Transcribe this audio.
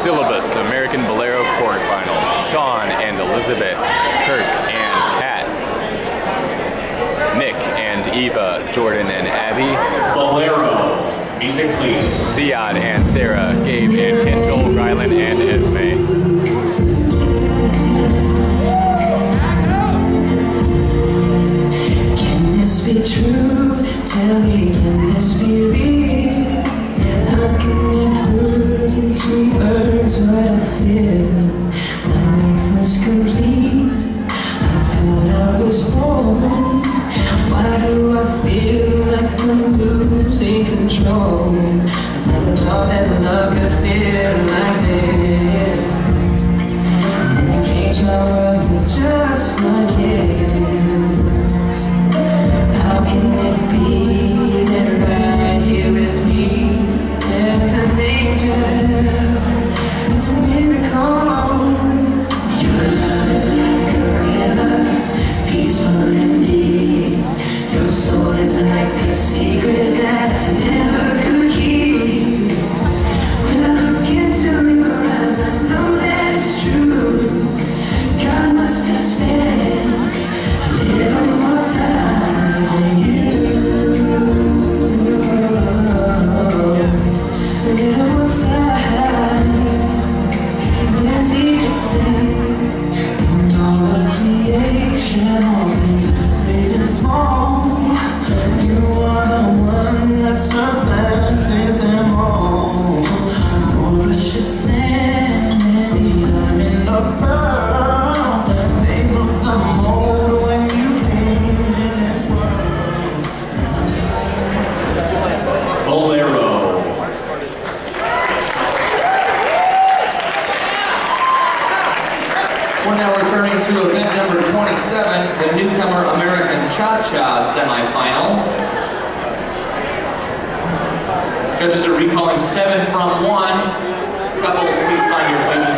Syllabus American Bolero quarterfinal. Sean and Elizabeth, Kirk and Kat, Nick and Eva, Jordan and Abby, Bolero. Music, please. Siad and Sarah, Gabe and Kendall, Rylan and Esme. Can this be true? Tell me, can this be real? How can it hurt to words what I feel? My life was complete. I thought I was born. Why do I feel like I'm losing control? I never thought that love could feel like this. And you changed my world just like this. How can it be that right here with me there's an angel? It's a miracle. Your love is like a river, peaceful and deep. Your soul is like a secret that I never could keep. When I look into your eyes, I know that it's true. God must have spent a little more time on you. A little more time. Where's he been? In all of creation, all things great and small, you are the one that surpasses them all. More precious than any diamond or pearl. They broke the mold when you came in this world. Bolero. We're now returning to event number 27, the Newcomer American Cha-Cha semifinal. Judges are recalling 7 from 1. Couples, please find your places